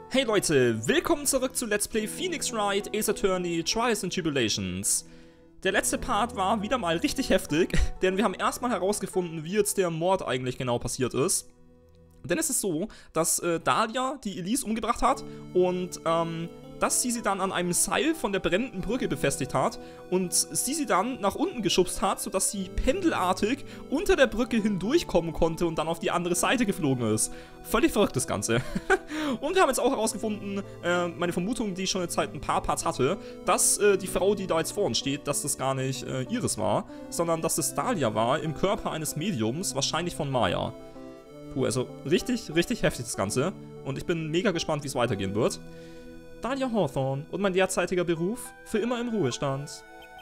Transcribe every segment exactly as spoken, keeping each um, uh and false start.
Hey Leute, willkommen zurück zu Let's Play Phoenix Wright Ace Attorney Trials and Tribulations. Der letzte Part war wieder mal richtig heftig, denn wir haben erstmal herausgefunden, wie jetzt der Mord eigentlich genau passiert ist. Denn es ist so, dass äh, Dahlia die Elise umgebracht hat und ähm, dass sie sie dann an einem Seil von der brennenden Brücke befestigt hat und sie sie dann nach unten geschubst hat, sodass sie pendelartig unter der Brücke hindurchkommen konnte und dann auf die andere Seite geflogen ist. Völlig verrückt das Ganze. Und wir haben jetzt auch herausgefunden, äh, meine Vermutung, die ich schon jetzt seit ein paar Parts hatte, dass äh, die Frau, die da jetzt vor uns steht, dass das gar nicht äh, Iris war, sondern dass es Dahlia war im Körper eines Mediums, wahrscheinlich von Maya. Puh, also richtig, richtig heftig das Ganze. Und ich bin mega gespannt, wie es weitergehen wird. Dahlia Hawthorne und mein derzeitiger Beruf für immer im Ruhestand.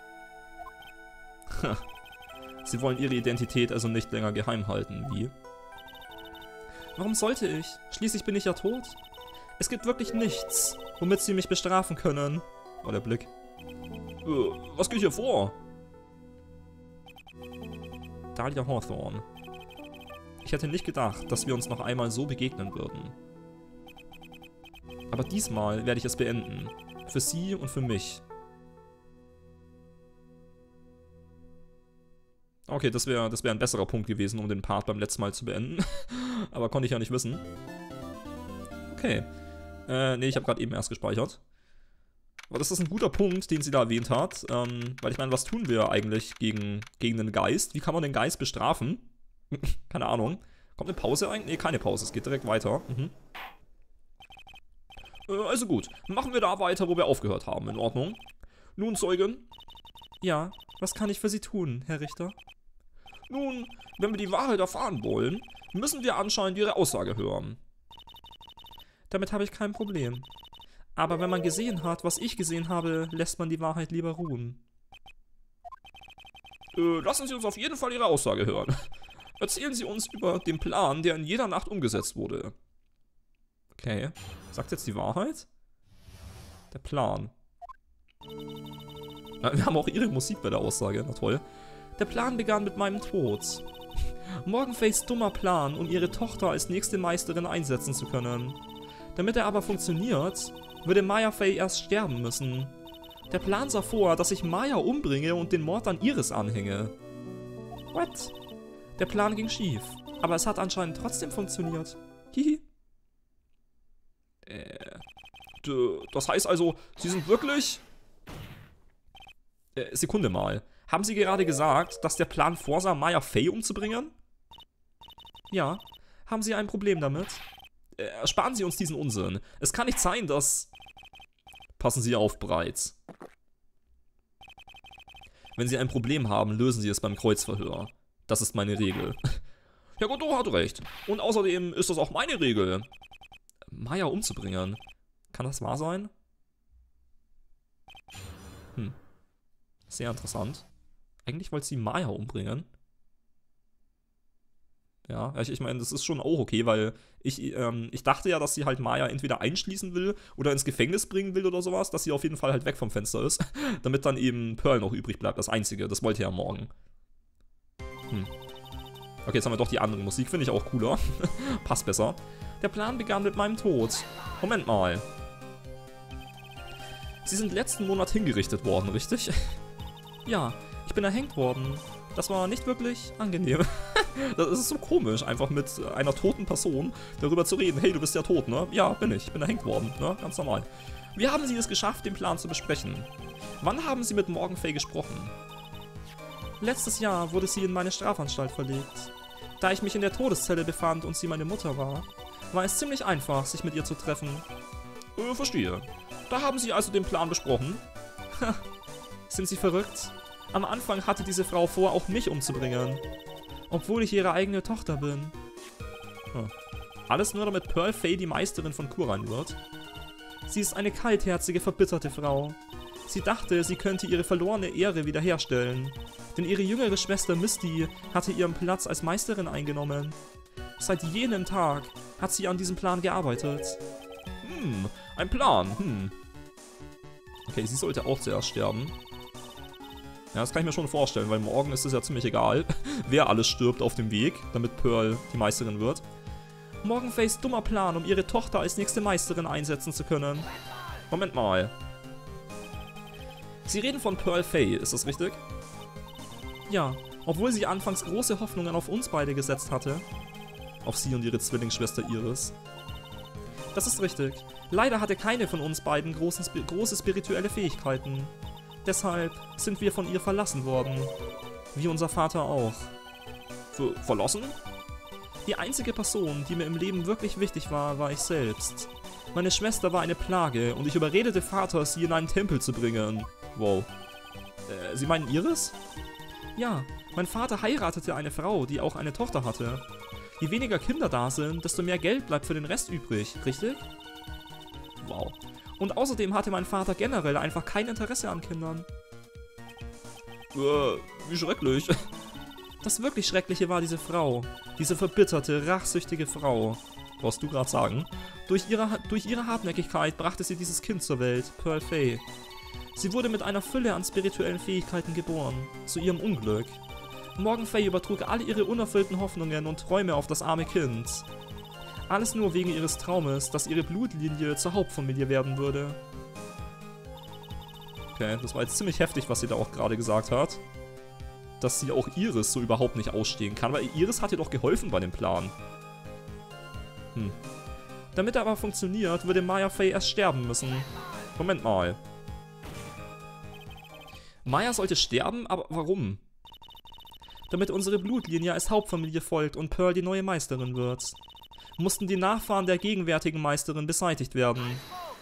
Sie wollen ihre Identität also nicht länger geheim halten, wie? Warum sollte ich? Schließlich bin ich ja tot. Es gibt wirklich nichts, womit sie mich bestrafen können. Oh, der Blick. Äh, was geht hier vor? Dahlia Hawthorne. Ich hätte nicht gedacht, dass wir uns noch einmal so begegnen würden. Aber diesmal werde ich es beenden. Für sie und für mich. Okay, das wäre das wär ein besserer Punkt gewesen, um den Part beim letzten Mal zu beenden. Aber konnte ich ja nicht wissen. Okay. Äh, nee, ich habe gerade eben erst gespeichert. Aber das ist ein guter Punkt, den sie da erwähnt hat. Ähm, weil ich meine, was tun wir eigentlich gegen, gegen den Geist? Wie kann man den Geist bestrafen? Keine Ahnung. Kommt eine Pause eigentlich? Nee, keine Pause. Es geht direkt weiter. Mhm. Also gut, machen wir da weiter, wo wir aufgehört haben. In Ordnung. Nun, Zeugin? Ja, was kann ich für Sie tun, Herr Richter? Nun, wenn wir die Wahrheit erfahren wollen, müssen wir anscheinend Ihre Aussage hören. Damit habe ich kein Problem. Aber wenn man gesehen hat, was ich gesehen habe, lässt man die Wahrheit lieber ruhen. Äh, lassen Sie uns auf jeden Fall Ihre Aussage hören. Erzählen Sie uns über den Plan, der in jeder Nacht umgesetzt wurde. Okay. Sagt jetzt die Wahrheit? Der Plan. Wir haben auch ihre Musik bei der Aussage. Na toll. Der Plan begann mit meinem Tod. Morgenfays dummer Plan, um ihre Tochter als nächste Meisterin einsetzen zu können. Damit er aber funktioniert, würde Maya Fey erst sterben müssen. Der Plan sah vor, dass ich Maya umbringe und den Mord an Iris anhänge. What? Der Plan ging schief, aber es hat anscheinend trotzdem funktioniert. Hihi. Äh, das heißt also, Sie sind wirklich... Äh, Sekunde mal. Haben Sie gerade gesagt, dass der Plan vorsah, Maya Fey umzubringen? Ja. Haben Sie ein Problem damit? Äh, ersparen Sie uns diesen Unsinn. Es kann nicht sein, dass... Passen Sie auf, bereits. Wenn Sie ein Problem haben, lösen Sie es beim Kreuzverhör. Das ist meine Regel. Ja gut, du hast recht. Und außerdem ist das auch meine Regel. Maya umzubringen. Kann das wahr sein? Hm. Sehr interessant. Eigentlich wollte sie Maya umbringen. Ja, ich, ich meine, das ist schon auch okay, weil ich, ähm, ich dachte ja, dass sie halt Maya entweder einschließen will oder ins Gefängnis bringen will oder sowas, dass sie auf jeden Fall halt weg vom Fenster ist, damit dann eben Pearl noch übrig bleibt, das Einzige. Das wollte er morgen. Hm. Okay, jetzt haben wir doch die andere Musik, finde ich auch cooler. Passt besser. Der Plan begann mit meinem Tod. Moment mal. Sie sind letzten Monat hingerichtet worden, richtig? Ja, ich bin erhängt worden. Das war nicht wirklich angenehm. Das ist so komisch, einfach mit einer toten Person darüber zu reden. Hey, du bist ja tot, ne? Ja, bin ich. Ich bin erhängt worden, ne? Ganz normal. Wie haben Sie es geschafft, den Plan zu besprechen? Wann haben Sie mit Morgenfay gesprochen? Letztes Jahr wurde sie in meine Strafanstalt verlegt. Da ich mich in der Todeszelle befand und sie meine Mutter war, war es ziemlich einfach, sich mit ihr zu treffen. Äh, verstehe. Da haben Sie also den Plan besprochen? Ha, sind Sie verrückt? Am Anfang hatte diese Frau vor, auch mich umzubringen. Obwohl ich ihre eigene Tochter bin. Hm. Alles nur, damit Pearl Fey die Meisterin von Khura'in wird. Sie ist eine kaltherzige, verbitterte Frau. Sie dachte, sie könnte ihre verlorene Ehre wiederherstellen. Denn ihre jüngere Schwester Misty hatte ihren Platz als Meisterin eingenommen. Seit jenem Tag hat sie an diesem Plan gearbeitet. Hm, ein Plan, hm. Okay, sie sollte auch zuerst sterben. Ja, das kann ich mir schon vorstellen, weil morgen ist es ja ziemlich egal, wer alles stirbt auf dem Weg, damit Pearl die Meisterin wird. Morgenfays dummer Plan, um ihre Tochter als nächste Meisterin einsetzen zu können. Moment mal. Sie reden von Pearl Fay, ist das richtig? Ja, obwohl sie anfangs große Hoffnungen auf uns beide gesetzt hatte. Auf sie und ihre Zwillingsschwester Iris. Das ist richtig. Leider hatte keine von uns beiden großen, große spirituelle Fähigkeiten. Deshalb sind wir von ihr verlassen worden. Wie unser Vater auch. Ver verlassen? Die einzige Person, die mir im Leben wirklich wichtig war, war ich selbst. Meine Schwester war eine Plage und ich überredete Vater, sie in einen Tempel zu bringen. Wow. Äh, Sie meinen Iris? Ja, mein Vater heiratete eine Frau, die auch eine Tochter hatte. Je weniger Kinder da sind, desto mehr Geld bleibt für den Rest übrig, richtig? Wow. Und außerdem hatte mein Vater generell einfach kein Interesse an Kindern. Äh, wie schrecklich. Das wirklich Schreckliche war diese Frau. Diese verbitterte, rachsüchtige Frau. Brauchst du gerade sagen? Durch ihre, durch ihre Hartnäckigkeit brachte sie dieses Kind zur Welt, Pearl Fay. Sie wurde mit einer Fülle an spirituellen Fähigkeiten geboren, zu ihrem Unglück. Morgenfay übertrug alle ihre unerfüllten Hoffnungen und Träume auf das arme Kind. Alles nur wegen ihres Traumes, dass ihre Blutlinie zur Hauptfamilie werden würde. Okay, das war jetzt ziemlich heftig, was sie da auch gerade gesagt hat. Dass sie auch Iris so überhaupt nicht ausstehen kann, weil Iris hat ihr doch geholfen bei dem Plan. Hm. Damit er aber funktioniert, würde Maya Fay erst sterben müssen. Moment mal. Maya sollte sterben, aber warum? Damit unsere Blutlinie als Hauptfamilie folgt und Pearl die neue Meisterin wird, mussten die Nachfahren der gegenwärtigen Meisterin beseitigt werden.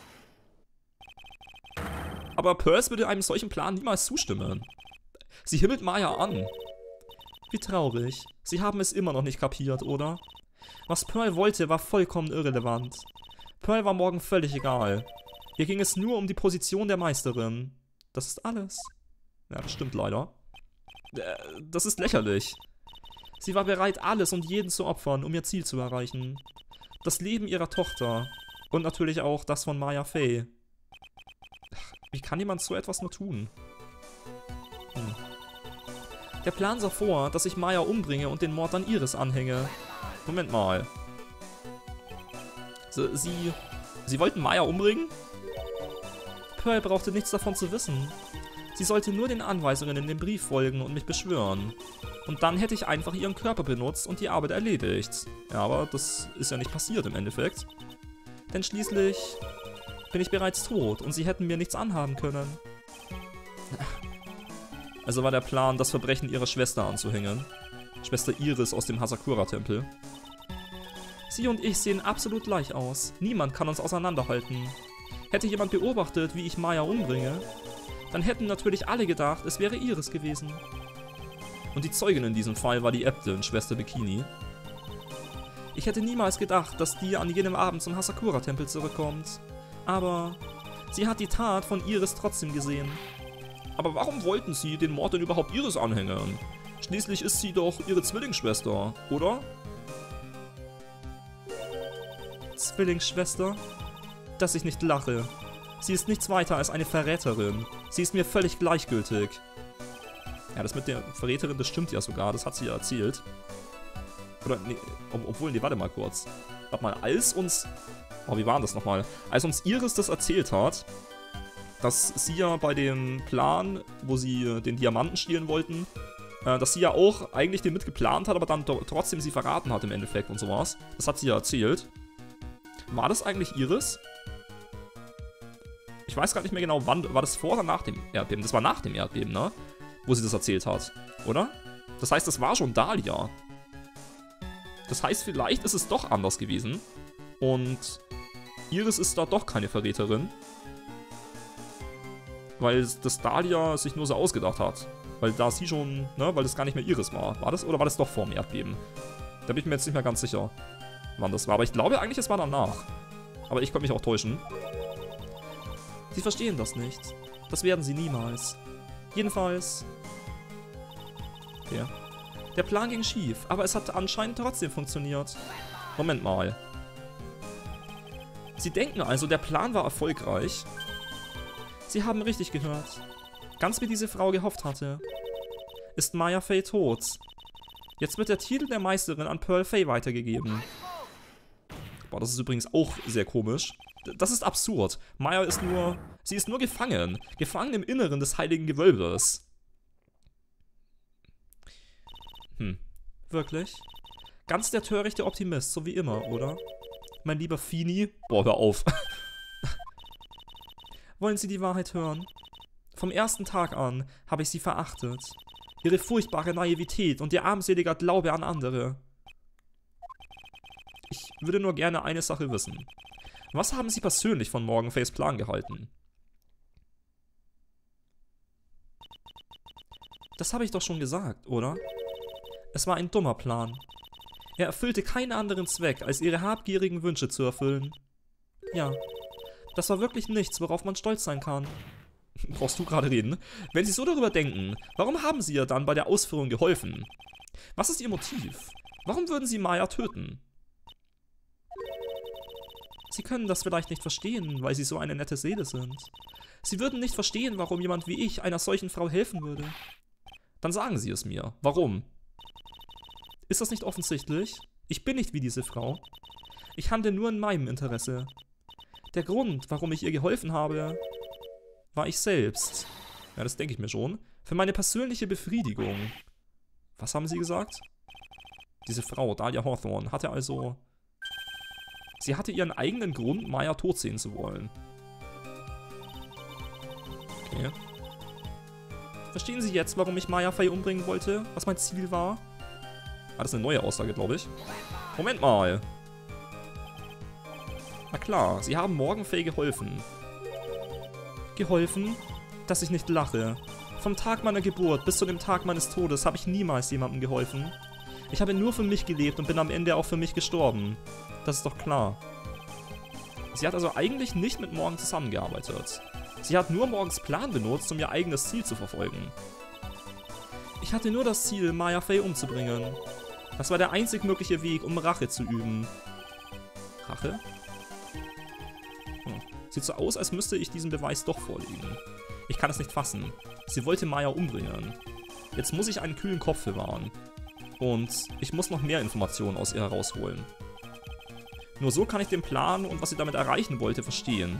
Aber Pearl würde einem solchen Plan niemals zustimmen. Sie himmelt Maya an. Wie traurig. Sie haben es immer noch nicht kapiert, oder? Was Pearl wollte, war vollkommen irrelevant. Pearl war morgen völlig egal. Ihr ging es nur um die Position der Meisterin. Das ist alles. Ja, das stimmt leider. Äh, das ist lächerlich. Sie war bereit, alles und jeden zu opfern, um ihr Ziel zu erreichen. Das Leben ihrer Tochter. Und natürlich auch das von Maya Fay. Wie kann jemand so etwas nur tun? Hm. Der Plan sah vor, dass ich Maya umbringe und den Mord an Iris anhänge. Moment mal. Sie, sie, sie wollten Maya umbringen? Pearl brauchte nichts davon zu wissen. Sie sollte nur den Anweisungen in dem Brief folgen und mich beschwören. Und dann hätte ich einfach ihren Körper benutzt und die Arbeit erledigt. Ja, aber das ist ja nicht passiert im Endeffekt. Denn schließlich bin ich bereits tot und sie hätten mir nichts anhaben können. Also war der Plan, das Verbrechen ihrer Schwester anzuhängen. Schwester Iris aus dem Hasakura-Tempel. Sie und ich sehen absolut gleich aus. Niemand kann uns auseinanderhalten. Hätte jemand beobachtet, wie ich Maya umbringe, dann hätten natürlich alle gedacht, es wäre Iris gewesen. Und die Zeugin in diesem Fall war die Äbtin, Schwester Bikini. Ich hätte niemals gedacht, dass die an jenem Abend zum Hasakura-Tempel zurückkommt. Aber sie hat die Tat von Iris trotzdem gesehen. Aber warum wollten sie den Mord denn überhaupt Iris anhängen? Schließlich ist sie doch ihre Zwillingsschwester, oder? Zwillingsschwester? Dass ich nicht lache. Sie ist nichts weiter als eine Verräterin. Sie ist mir völlig gleichgültig. Ja, das mit der Verräterin, das stimmt ja sogar. Das hat sie ja erzählt. Oder, nee, ob, obwohl, nee, warte mal kurz. Warte mal, als uns... Oh, wie war das nochmal? Als uns Iris das erzählt hat, dass sie ja bei dem Plan, wo sie den Diamanten stehlen wollten, äh, dass sie ja auch eigentlich den mitgeplant hat, aber dann trotzdem sie verraten hat im Endeffekt und sowas. Das hat sie ja erzählt. War das eigentlich Iris? Ich weiß gar nicht mehr genau, wann. War das vor oder nach dem Erdbeben? Das war nach dem Erdbeben, ne? Wo sie das erzählt hat, oder? Das heißt, das war schon Dahlia. Das heißt, vielleicht ist es doch anders gewesen. Und Iris ist da doch keine Verräterin. Weil das Dahlia sich nur so ausgedacht hat. Weil da sie schon, ne, weil das gar nicht mehr Iris war. War das? Oder war das doch vor dem Erdbeben? Da bin ich mir jetzt nicht mehr ganz sicher, wann das war. Aber ich glaube eigentlich, es war danach. Aber ich könnte mich auch täuschen. Sie verstehen das nicht. Das werden sie niemals. Jedenfalls... Okay. Der Plan ging schief, aber es hat anscheinend trotzdem funktioniert. Moment mal. Sie denken also, der Plan war erfolgreich? Sie haben richtig gehört. Ganz wie diese Frau gehofft hatte. Ist Maya Fay tot. Jetzt wird der Titel der Meisterin an Pearl Fay weitergegeben. bemerkbar. Das ist übrigens auch sehr komisch. Das ist absurd. Maya ist nur... Sie ist nur gefangen. Gefangen im Inneren des heiligen Gewölbes. Hm. Wirklich? Ganz der törichte Optimist, so wie immer, oder? Mein lieber Fini. Boah, hör auf. Wollen Sie die Wahrheit hören? Vom ersten Tag an habe ich sie verachtet. Ihre furchtbare Naivität und ihr armseliger Glaube an andere. Ich würde nur gerne eine Sache wissen. Was haben Sie persönlich von Morganfays Plan gehalten? Das habe ich doch schon gesagt, oder? Es war ein dummer Plan. Er erfüllte keinen anderen Zweck, als ihre habgierigen Wünsche zu erfüllen. Ja, das war wirklich nichts, worauf man stolz sein kann. Brauchst du gerade reden? Wenn Sie so darüber denken, warum haben Sie ihr dann bei der Ausführung geholfen? Was ist Ihr Motiv? Warum würden Sie Maya töten? Sie können das vielleicht nicht verstehen, weil Sie so eine nette Seele sind. Sie würden nicht verstehen, warum jemand wie ich einer solchen Frau helfen würde. Dann sagen Sie es mir. Warum? Ist das nicht offensichtlich? Ich bin nicht wie diese Frau. Ich handle nur in meinem Interesse. Der Grund, warum ich ihr geholfen habe, war ich selbst. Ja, das denke ich mir schon. Für meine persönliche Befriedigung. Was haben Sie gesagt? Diese Frau, Dahlia Hawthorne, hatte also... Sie hatte ihren eigenen Grund, Maya tot sehen zu wollen. Okay. Verstehen Sie jetzt, warum ich Maya Fey umbringen wollte? Was mein Ziel war? Ah, das ist eine neue Aussage, glaube ich. Moment mal. Na klar, Sie haben Morganfay geholfen. Geholfen? Dass ich nicht lache. Vom Tag meiner Geburt bis zu dem Tag meines Todes habe ich niemals jemandem geholfen. Ich habe nur für mich gelebt und bin am Ende auch für mich gestorben. Das ist doch klar. Sie hat also eigentlich nicht mit Morgan zusammengearbeitet. Sie hat nur Morgans Plan benutzt, um ihr eigenes Ziel zu verfolgen. Ich hatte nur das Ziel, Maya Fey umzubringen. Das war der einzig mögliche Weg, um Rache zu üben. Rache? Hm. Sieht so aus, als müsste ich diesen Beweis doch vorlegen. Ich kann es nicht fassen. Sie wollte Maya umbringen. Jetzt muss ich einen kühlen Kopf bewahren. Und ich muss noch mehr Informationen aus ihr herausholen. Nur so kann ich den Plan und was sie damit erreichen wollte verstehen.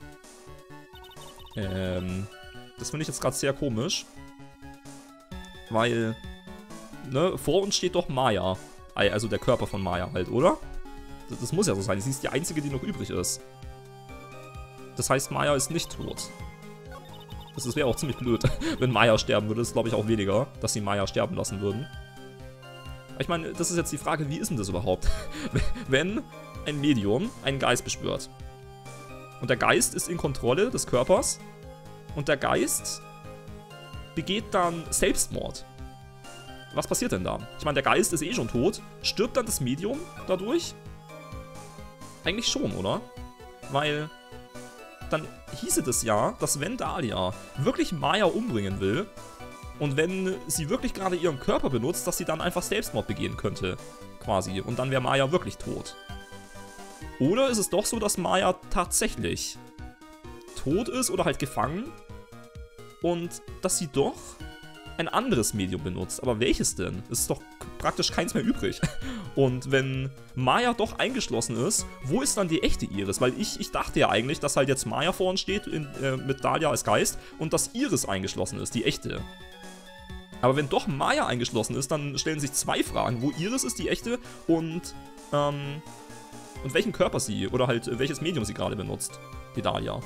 Ähm, das finde ich jetzt gerade sehr komisch. Weil, ne, vor uns steht doch Maya. Also der Körper von Maya halt, oder? Das, das muss ja so sein. Sie ist die einzige, die noch übrig ist. Das heißt, Maya ist nicht tot. Das, das wäre auch ziemlich blöd, wenn Maya sterben würde. Das glaube ich auch weniger, dass sie Maya sterben lassen würden. Ich meine, das ist jetzt die Frage, wie ist denn das überhaupt? Wenn ein Medium einen Geist beschwört. Und der Geist ist in Kontrolle des Körpers. Und der Geist begeht dann Selbstmord. Was passiert denn da? Ich meine, der Geist ist eh schon tot. Stirbt dann das Medium dadurch? Eigentlich schon, oder? Weil dann hieße das ja, dass wenn Dahlia wirklich Maya umbringen will und wenn sie wirklich gerade ihren Körper benutzt, dass sie dann einfach Selbstmord begehen könnte. Quasi. Und dann wäre Maya wirklich tot. Oder ist es doch so, dass Maya tatsächlich tot ist oder halt gefangen und dass sie doch ein anderes Medium benutzt. Aber welches denn? Es ist doch praktisch keins mehr übrig. Und wenn Maya doch eingeschlossen ist, wo ist dann die echte Iris? Weil ich, ich dachte ja eigentlich, dass halt jetzt Maya vor uns steht in, äh, mit Dahlia als Geist und dass Iris eingeschlossen ist, die echte. Aber wenn doch Maya eingeschlossen ist, dann stellen sich zwei Fragen. Wo Iris ist, die echte, und, ähm, und welchen Körper sie, oder halt welches Medium sie gerade benutzt, die Dahlia.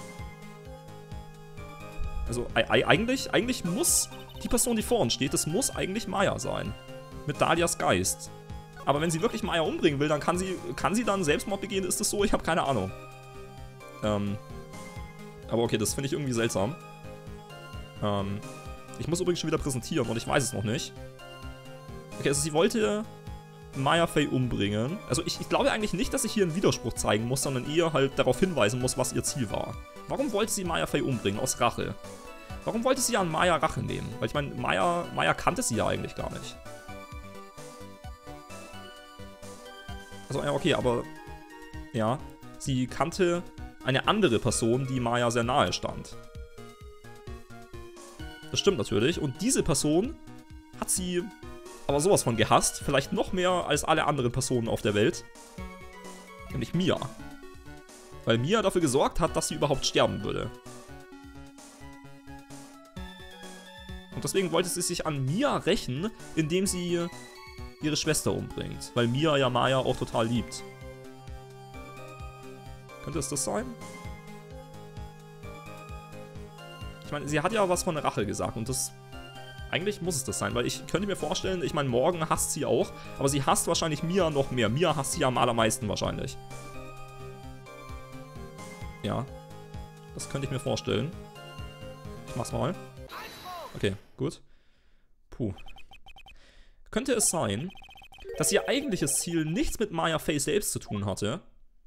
Also eigentlich, eigentlich muss die Person, die vor uns steht, das muss eigentlich Maya sein. Mit Dahlias Geist. Aber wenn sie wirklich Maya umbringen will, dann kann sie, kann sie dann Selbstmord begehen? Ist das so? Ich habe keine Ahnung. Ähm, aber okay, das finde ich irgendwie seltsam. Ähm, ich muss übrigens schon wieder präsentieren und ich weiß es noch nicht. Okay, also sie wollte Maya Fey umbringen. Also ich, ich glaube eigentlich nicht, dass ich hier einen Widerspruch zeigen muss, sondern eher halt darauf hinweisen muss, was ihr Ziel war. Warum wollte sie Maya Fey umbringen? Aus Rache. Warum wollte sie an Maya Rache nehmen? Weil ich meine, Maya, Maya kannte sie ja eigentlich gar nicht. Also ja, okay, aber ja, sie kannte eine andere Person, die Maya sehr nahe stand. Das stimmt natürlich. Und diese Person hat sie aber sowas von gehasst. Vielleicht noch mehr als alle anderen Personen auf der Welt. Nämlich Mia. Weil Mia dafür gesorgt hat, dass sie überhaupt sterben würde. Und deswegen wollte sie sich an Mia rächen, indem sie ihre Schwester umbringt. Weil Mia ja Maya auch total liebt. Könnte es das sein? Ich meine, sie hat ja was von Rache gesagt und das... Eigentlich muss es das sein, weil ich könnte mir vorstellen, ich meine, Morgan hasst sie auch, aber sie hasst wahrscheinlich Mia noch mehr. Mia hasst sie am allermeisten wahrscheinlich. Ja, das könnte ich mir vorstellen. Ich mach's mal. Okay, gut. Puh. Könnte es sein, dass ihr eigentliches Ziel nichts mit Maya Fey selbst zu tun hatte?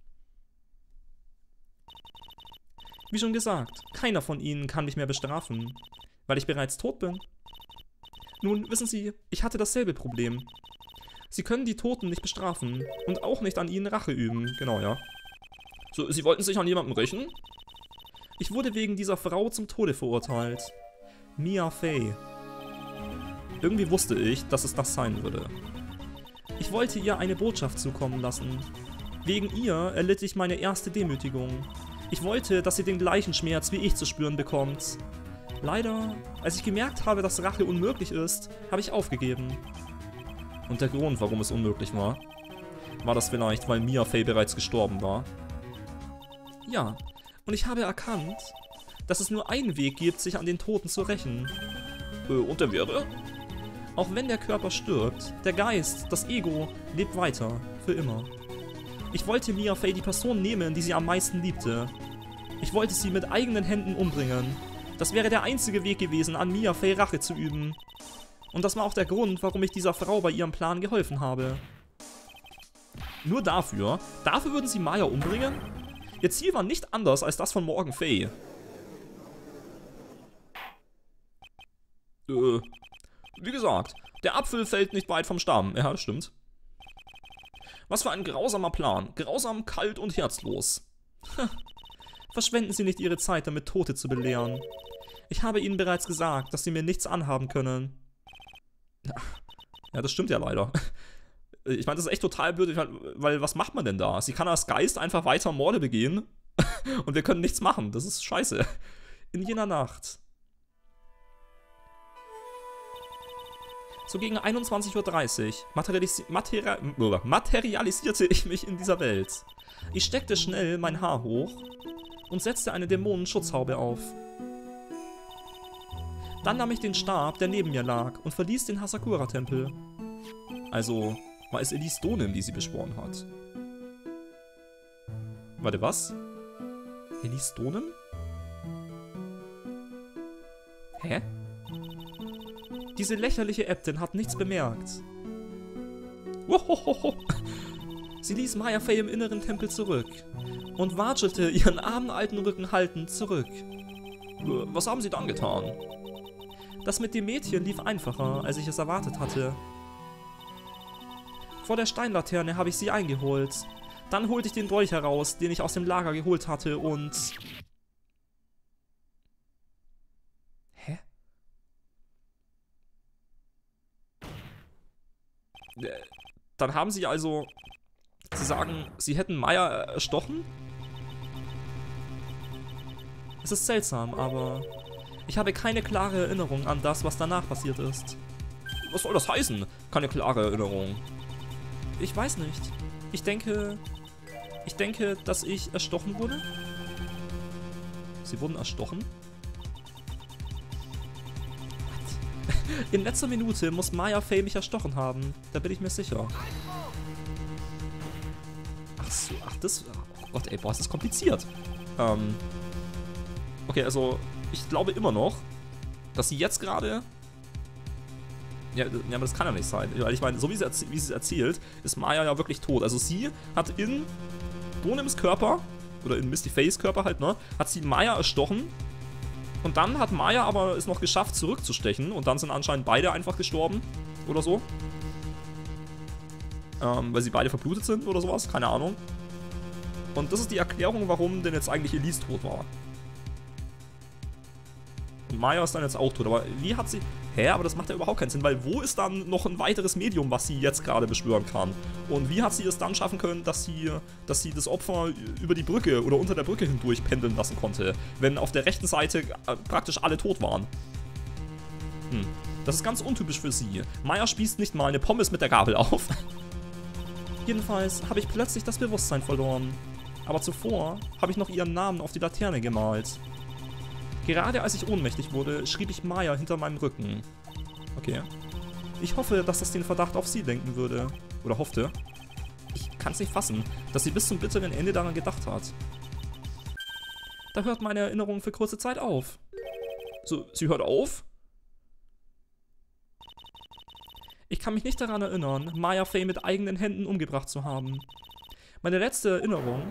Wie schon gesagt, keiner von ihnen kann mich mehr bestrafen, weil ich bereits tot bin. Nun, wissen Sie, ich hatte dasselbe Problem. Sie können die Toten nicht bestrafen und auch nicht an ihnen Rache üben. Genau, ja. So, Sie wollten sich an jemandem rächen? Ich wurde wegen dieser Frau zum Tode verurteilt. Mia Fey. Irgendwie wusste ich, dass es das sein würde. Ich wollte ihr eine Botschaft zukommen lassen. Wegen ihr erlitt ich meine erste Demütigung. Ich wollte, dass sie den gleichen Schmerz wie ich zu spüren bekommt. Leider, als ich gemerkt habe, dass Rache unmöglich ist, habe ich aufgegeben. Und der Grund, warum es unmöglich war, war das vielleicht, weil Mia Fey bereits gestorben war? Ja, und ich habe erkannt, dass es nur einen Weg gibt, sich an den Toten zu rächen. Äh, und der wäre? Auch wenn der Körper stirbt, der Geist, das Ego, lebt weiter, für immer. Ich wollte Mia Fey die Person nehmen, die sie am meisten liebte. Ich wollte sie mit eigenen Händen umbringen. Das wäre der einzige Weg gewesen, an Mia Fey Rache zu üben. Und das war auch der Grund, warum ich dieser Frau bei ihrem Plan geholfen habe. Nur dafür? Dafür würden sie Maya umbringen? Ihr Ziel war nicht anders als das von Morgan Fey. Äh, wie gesagt, der Apfel fällt nicht weit vom Stamm. Ja, stimmt. Was für ein grausamer Plan. Grausam, kalt und herzlos. Verschwenden Sie nicht Ihre Zeit damit, Tote zu belehren. Ich habe Ihnen bereits gesagt, dass Sie mir nichts anhaben können. Ja, das stimmt ja leider. Ich meine, das ist echt total blöd, weil was macht man denn da? Sie kann als Geist einfach weiter Morde begehen und wir können nichts machen. Das ist scheiße. In jener Nacht. So gegen einundzwanzig Uhr dreißig materialis materi materialisierte ich mich in dieser Welt. Ich steckte schnell mein Haar hoch und setzte eine Dämonenschutzhaube auf. Dann nahm ich den Stab, der neben mir lag, und verließ den Hasakura-Tempel. Also war es Elise Donim, die sie beschworen hat. Warte, was? Elise Donim? Hä? Diese lächerliche Äbtin hat nichts bemerkt. Wohohoho. Sie ließ Maya Fey im inneren Tempel zurück und watschelte ihren armen alten Rücken haltend zurück. Was haben Sie dann getan? Das mit dem Mädchen lief einfacher, als ich es erwartet hatte. Vor der Steinlaterne habe ich sie eingeholt. Dann holte ich den Dolch heraus, den ich aus dem Lager geholt hatte und... Hä? Dann haben Sie also... Sie sagen, Sie hätten Maya erstochen? Es ist seltsam, aber... Ich habe keine klare Erinnerung an das, was danach passiert ist. Was soll das heißen? Keine klare Erinnerung. Ich weiß nicht. Ich denke... Ich denke, dass ich erstochen wurde. Sie wurden erstochen? What? In letzter Minute muss Maya Fey mich erstochen haben. Da bin ich mir sicher. Ach so, ach das... Oh Gott, ey, boah, ist das kompliziert. Ähm... Okay, also... Ich glaube immer noch, dass sie jetzt gerade... Ja, ja, aber das kann ja nicht sein. Weil ich meine, so wie sie, wie sie es erzählt, ist Maya ja wirklich tot. Also sie hat in Donims Körper, oder in Misty Fays Körper halt, ne, hat sie Maya erstochen. Und dann hat Maya aber es noch geschafft, zurückzustechen. Und dann sind anscheinend beide einfach gestorben. Oder so. Ähm, weil sie beide verblutet sind oder sowas. Keine Ahnung. Und das ist die Erklärung, warum denn jetzt eigentlich Elise tot war. Und Maya ist dann jetzt auch tot. Aber wie hat sie... Hä, aber das macht ja überhaupt keinen Sinn, weil wo ist dann noch ein weiteres Medium, was sie jetzt gerade beschwören kann? Und wie hat sie es dann schaffen können, dass sie, dass sie das Opfer über die Brücke oder unter der Brücke hindurch pendeln lassen konnte, wenn auf der rechten Seite praktisch alle tot waren? Hm, das ist ganz untypisch für sie. Maya spießt nicht mal eine Pommes mit der Gabel auf. Jedenfalls habe ich plötzlich das Bewusstsein verloren. Aber zuvor habe ich noch ihren Namen auf die Laterne gemalt. Gerade als ich ohnmächtig wurde, schrieb ich Maya hinter meinem Rücken. Okay. Ich hoffe, dass das den Verdacht auf sie lenken würde. Oder hoffte. Ich kann es nicht fassen, dass sie bis zum bitteren Ende daran gedacht hat. Da hört meine Erinnerung für kurze Zeit auf. So, sie hört auf? Ich kann mich nicht daran erinnern, Maya Fey mit eigenen Händen umgebracht zu haben. Meine letzte Erinnerung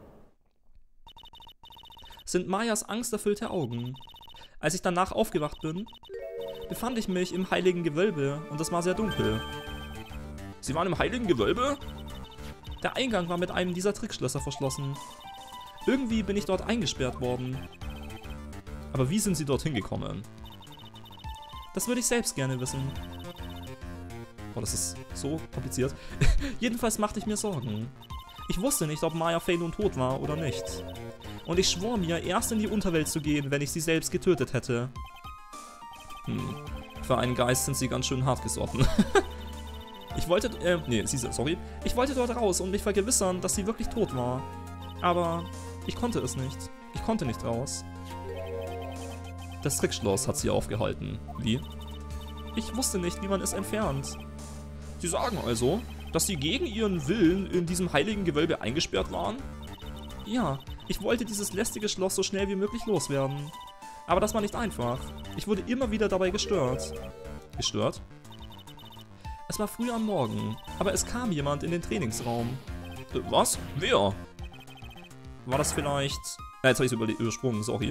sind Mayas angsterfüllte Augen. Als ich danach aufgewacht bin, befand ich mich im heiligen Gewölbe und es war sehr dunkel. Sie waren im heiligen Gewölbe? Der Eingang war mit einem dieser Trickschlösser verschlossen. Irgendwie bin ich dort eingesperrt worden. Aber wie sind Sie dorthin gekommen? Das würde ich selbst gerne wissen. Oh, das ist so kompliziert. Jedenfalls machte ich mir Sorgen. Ich wusste nicht, ob Maya Fey nun tot war oder nicht. Und ich schwor mir, erst in die Unterwelt zu gehen, wenn ich sie selbst getötet hätte. Hm. Für einen Geist sind sie ganz schön hart gesotten. Ich wollte, äh, nee, sie, sorry. Ich wollte dort raus und mich vergewissern, dass sie wirklich tot war. Aber ich konnte es nicht. Ich konnte nicht raus. Das Trickschloss hat sie aufgehalten. Wie? Ich wusste nicht, wie man es entfernt. Sie sagen also, dass sie gegen ihren Willen in diesem heiligen Gewölbe eingesperrt waren? Ja, ich wollte dieses lästige Schloss so schnell wie möglich loswerden. Aber das war nicht einfach. Ich wurde immer wieder dabei gestört. Gestört? Es war früh am Morgen, aber es kam jemand in den Trainingsraum. Äh, was? Wer? War das vielleicht... Äh, jetzt habe ich es übersprungen, sorry.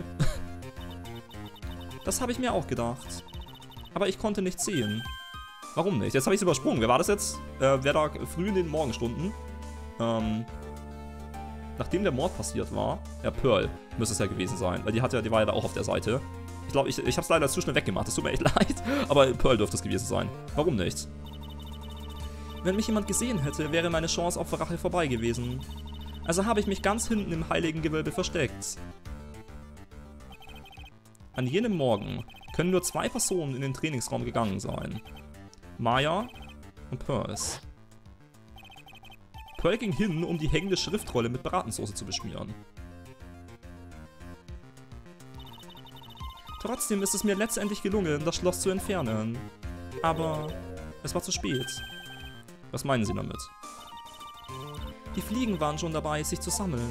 Das habe ich mir auch gedacht. Aber ich konnte nichts sehen. Warum nicht? Jetzt habe ich es übersprungen. Wer war das jetzt? Äh, wer da früh in den Morgenstunden? Ähm... Nachdem der Mord passiert war, ja, Pearl müsste es ja gewesen sein, weil die hat ja, die war ja da auch auf der Seite. Ich glaube, ich, ich habe es leider zu schnell weggemacht, das tut mir echt leid, aber Pearl dürfte es gewesen sein. Warum nicht? Wenn mich jemand gesehen hätte, wäre meine Chance auf Rache vorbei gewesen. Also habe ich mich ganz hinten im heiligen Gewölbe versteckt. An jenem Morgen können nur zwei Personen in den Trainingsraum gegangen sein. Maya und Pearls. Pearl ging hin, um die hängende Schriftrolle mit Bratensoße zu beschmieren. Trotzdem ist es mir letztendlich gelungen, das Schloss zu entfernen. Aber es war zu spät. Was meinen Sie damit? Die Fliegen waren schon dabei, sich zu sammeln.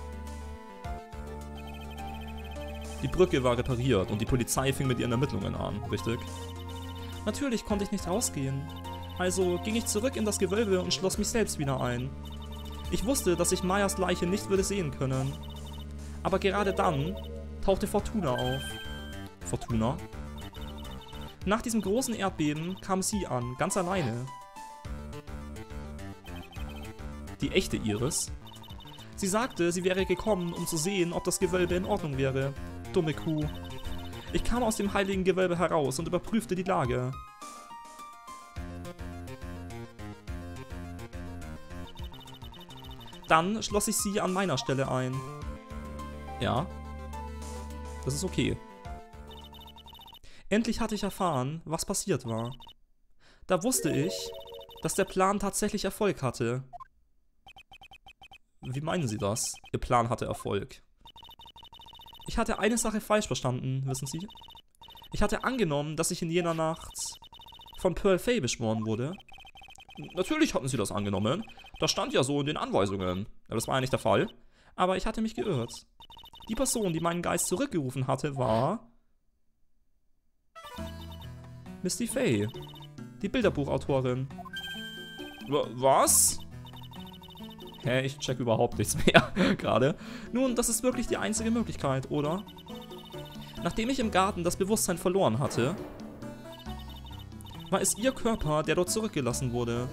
Die Brücke war repariert und die Polizei fing mit ihren Ermittlungen an, richtig? Natürlich konnte ich nicht rausgehen. Also ging ich zurück in das Gewölbe und schloss mich selbst wieder ein. Ich wusste, dass ich Mayas Leiche nicht würde sehen können. Aber gerade dann tauchte Fortuna auf. Fortuna? Nach diesem großen Erdbeben kam sie an, ganz alleine. Die echte Iris. Sie sagte, sie wäre gekommen, um zu sehen, ob das Gewölbe in Ordnung wäre. Dumme Kuh. Ich kam aus dem heiligen Gewölbe heraus und überprüfte die Lage. Dann schloss ich sie an meiner Stelle ein. Ja. Das ist okay. Endlich hatte ich erfahren, was passiert war. Da wusste ich, dass der Plan tatsächlich Erfolg hatte. Wie meinen Sie das? Ihr Plan hatte Erfolg. Ich hatte eine Sache falsch verstanden, wissen Sie? Ich hatte angenommen, dass ich in jener Nacht von Pearl Fey beschworen wurde. Natürlich hatten Sie das angenommen. Das stand ja so in den Anweisungen. Aber das war ja nicht der Fall. Aber ich hatte mich geirrt. Die Person, die meinen Geist zurückgerufen hatte, war... Misty Fey. Die Bilderbuchautorin. Was? Hä, ich check überhaupt nichts mehr gerade. Nun, das ist wirklich die einzige Möglichkeit, oder? Nachdem ich im Garten das Bewusstsein verloren hatte, war es ihr Körper, der dort zurückgelassen wurde.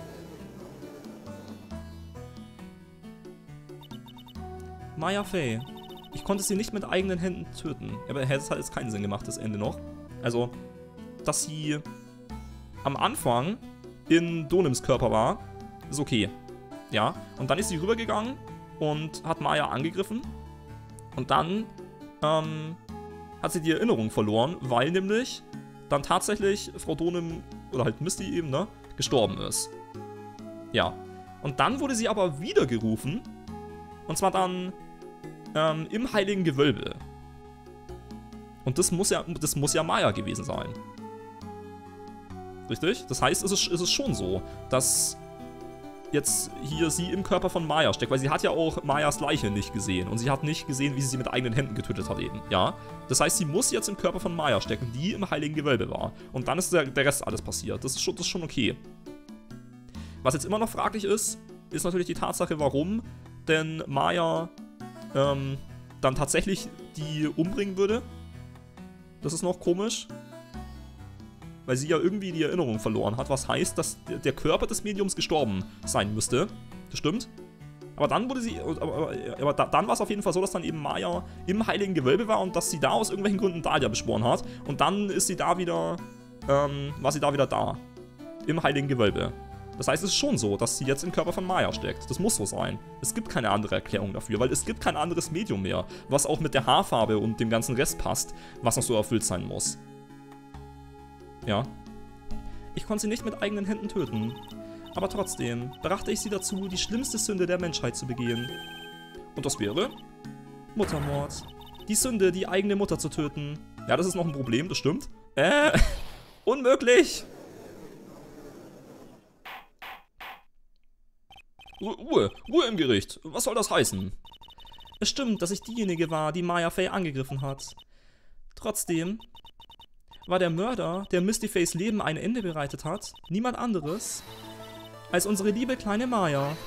Maya Fey. Ich konnte sie nicht mit eigenen Händen töten. Aber es hat jetzt keinen Sinn gemacht, das Ende noch. Also, dass sie am Anfang in Donims Körper war, ist okay. Ja, und dann ist sie rübergegangen und hat Maya angegriffen. Und dann ähm, hat sie die Erinnerung verloren, weil nämlich dann tatsächlich Frau Donim, oder halt Misty eben, ne, gestorben ist. Ja. Und dann wurde sie aber wieder gerufen. Und zwar dann ähm, im Heiligen Gewölbe. Und das muss ja, das muss ja Maya gewesen sein. Richtig? Das heißt, es ist, es ist schon so, dass jetzt hier sie im Körper von Maya steckt, weil sie hat ja auch Mayas Leiche nicht gesehen und sie hat nicht gesehen, wie sie sie mit eigenen Händen getötet hat eben, ja. Das heißt, sie muss jetzt im Körper von Maya stecken, die im Heiligen Gewölbe war. Und dann ist der, der Rest alles passiert. Das ist, schon, das ist schon okay. Was jetzt immer noch fraglich ist, ist natürlich die Tatsache, warum denn Maya ähm, dann tatsächlich die umbringen würde. Das ist noch komisch. Weil sie ja irgendwie die Erinnerung verloren hat, was heißt, dass der Körper des Mediums gestorben sein müsste. Das stimmt. Aber dann wurde sie, aber, aber, aber dann war es auf jeden Fall so, dass dann eben Maya im Heiligen Gewölbe war und dass sie da aus irgendwelchen Gründen Dahlia beschworen hat. Und dann ist sie da wieder, ähm, war sie da wieder da. Im Heiligen Gewölbe. Das heißt, es ist schon so, dass sie jetzt im Körper von Maya steckt. Das muss so sein. Es gibt keine andere Erklärung dafür, weil es gibt kein anderes Medium mehr, was auch mit der Haarfarbe und dem ganzen Rest passt, was noch so erfüllt sein muss. Ja. Ich konnte sie nicht mit eigenen Händen töten. Aber trotzdem brachte ich sie dazu, die schlimmste Sünde der Menschheit zu begehen. Und das wäre? Muttermord. Die Sünde, die eigene Mutter zu töten. Ja, das ist noch ein Problem, das stimmt. Äh, unmöglich! Ruhe, Ruhe im Gericht. Was soll das heißen? Es stimmt, dass ich diejenige war, die Maya Fey angegriffen hat. Trotzdem war der Mörder, der Misty Fays Leben ein Ende bereitet hat, niemand anderes als unsere liebe kleine Maya.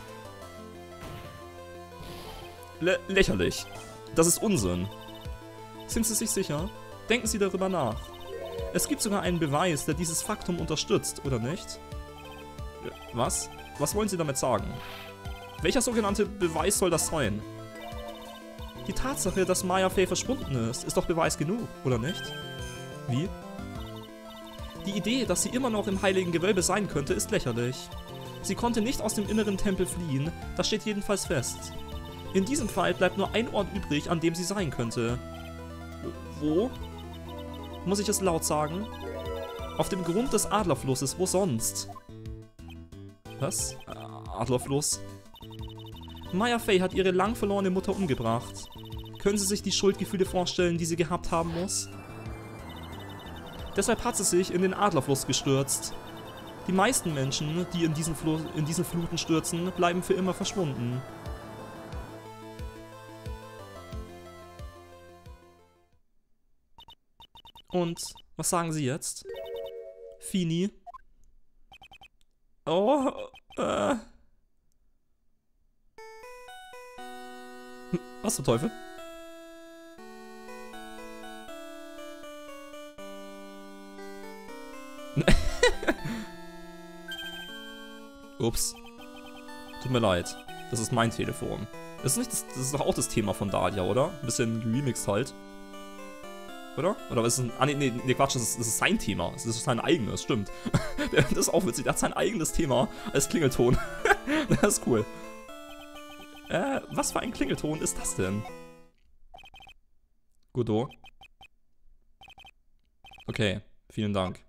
Lä- lächerlich. Das ist Unsinn. Sind Sie sich sicher? Denken Sie darüber nach. Es gibt sogar einen Beweis, der dieses Faktum unterstützt, oder nicht? Was? Was wollen Sie damit sagen? Welcher sogenannte Beweis soll das sein? Die Tatsache, dass Maya Fey verschwunden ist, ist doch Beweis genug, oder nicht? Wie? Die Idee, dass sie immer noch im Heiligen Gewölbe sein könnte, ist lächerlich. Sie konnte nicht aus dem inneren Tempel fliehen, das steht jedenfalls fest. In diesem Fall bleibt nur ein Ort übrig, an dem sie sein könnte. Wo? Muss ich es laut sagen? Auf dem Grund des Adlerflusses, wo sonst? Was? Adlerfluss? Maya Fey hat ihre lang verlorene Mutter umgebracht. Können Sie sich die Schuldgefühle vorstellen, die sie gehabt haben muss? Deshalb hat sie sich in den Adlerfluss gestürzt. Die meisten Menschen, die in diesen, Flu in diesen Fluten stürzen, bleiben für immer verschwunden. Und was sagen Sie jetzt? Fini? Oh, äh... Was zum Teufel? Ups. Tut mir leid. Das ist mein Telefon. Das ist, nicht das, das ist doch auch das Thema von Dahlia, oder? Ein bisschen remixed halt. Oder? Oder was ist ein... Ah, nee, nee, nee Quatsch, das ist, das ist sein Thema. Das ist sein eigenes, stimmt. Das ist auch witzig. Der hat sein eigenes Thema als Klingelton. Das ist cool. Äh, was für ein Klingelton ist das denn? Godot. Okay, vielen Dank.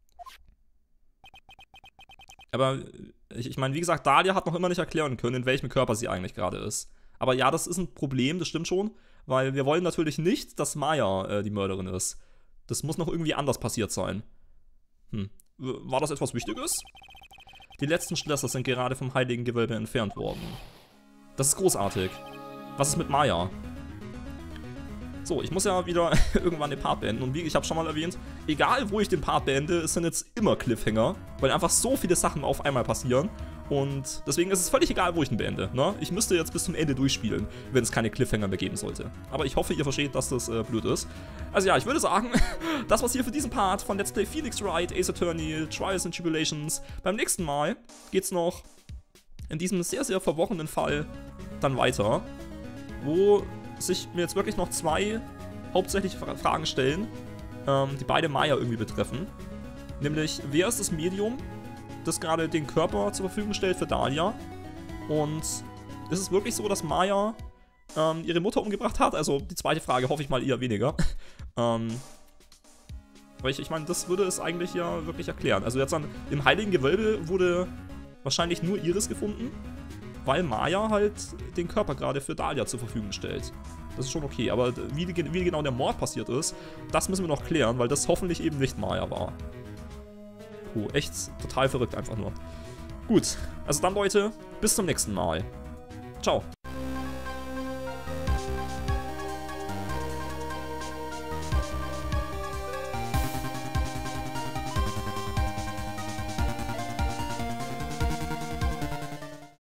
Aber ich, ich meine, wie gesagt, Dahlia hat noch immer nicht erklären können, in welchem Körper sie eigentlich gerade ist. Aber ja, das ist ein Problem, das stimmt schon. Weil wir wollen natürlich nicht, dass Maya äh, die Mörderin ist. Das muss noch irgendwie anders passiert sein. Hm. War das etwas Wichtiges? Die letzten Schlösser sind gerade vom Heiligen Gewölbe entfernt worden. Das ist großartig. Was ist mit Maya? So, ich muss ja wieder irgendwann den Part beenden. Und wie ich habe schon mal erwähnt, egal wo ich den Part beende, es sind jetzt immer Cliffhanger, weil einfach so viele Sachen auf einmal passieren. Und deswegen ist es völlig egal, wo ich ihn beende. Ne? Ich müsste jetzt bis zum Ende durchspielen, wenn es keine Cliffhanger mehr geben sollte. Aber ich hoffe, ihr versteht, dass das äh, blöd ist. Also ja, ich würde sagen, das war's hier für diesen Part von Let's Play Phoenix Wright, Ace Attorney, Trials and Tribulations. Beim nächsten Mal geht's noch in diesem sehr, sehr verworrenen Fall dann weiter, wo sich mir jetzt wirklich noch zwei hauptsächlich Fragen stellen. ähm, die beide Maya irgendwie betreffen. Nämlich, wer ist das Medium, das gerade den Körper zur Verfügung stellt für Dahlia? Und ist es wirklich so, dass Maya ähm, ihre Mutter umgebracht hat? Also die zweite Frage hoffe ich mal eher weniger. ähm, weil ich, ich meine, das würde es eigentlich ja wirklich erklären. Also jetzt dann im Heiligen Gewölbe wurde wahrscheinlich nur Iris gefunden, weil Maya halt den Körper gerade für Dahlia zur Verfügung stellt. Das ist schon okay, aber wie, wie genau der Mord passiert ist, das müssen wir noch klären, weil das hoffentlich eben nicht Maya war. Puh, echt total verrückt einfach nur. Gut, also dann Leute, bis zum nächsten Mal. Ciao.